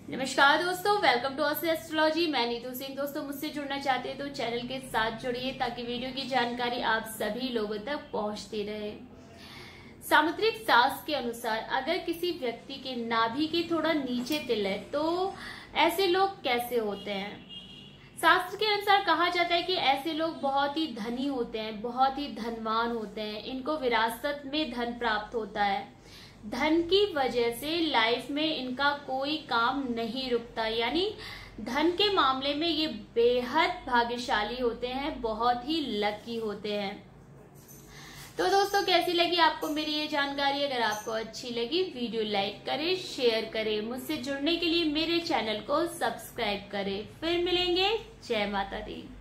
नमस्कार दोस्तों, welcome to us astrology. मैं नीतू सिंह। दोस्तों, मुझसे जुड़ना चाहते हैं तो चैनल के साथ जुड़िए ताकि वीडियो की जानकारी आप सभी लोगों तक पहुंचती रहे। सामुद्रिक शास्त्र के अनुसार अगर किसी व्यक्ति के नाभि के थोड़ा नीचे तिल है तो ऐसे लोग कैसे होते हैं। शास्त्र के अनुसार कहा जाता है कि ऐसे लोग बहुत ही धनी होते हैं, बहुत ही धनवान होते हैं। इनको विरासत में धन प्राप्त होता है। धन की वजह से लाइफ में इनका कोई काम नहीं रुकता, यानी धन के मामले में ये बेहद भाग्यशाली होते हैं, बहुत ही लकी होते हैं। तो दोस्तों, कैसी लगी आपको मेरी ये जानकारी? अगर आपको अच्छी लगी वीडियो लाइक करें, शेयर करें। मुझसे जुड़ने के लिए मेरे चैनल को सब्सक्राइब करें। फिर मिलेंगे। जय माता दी।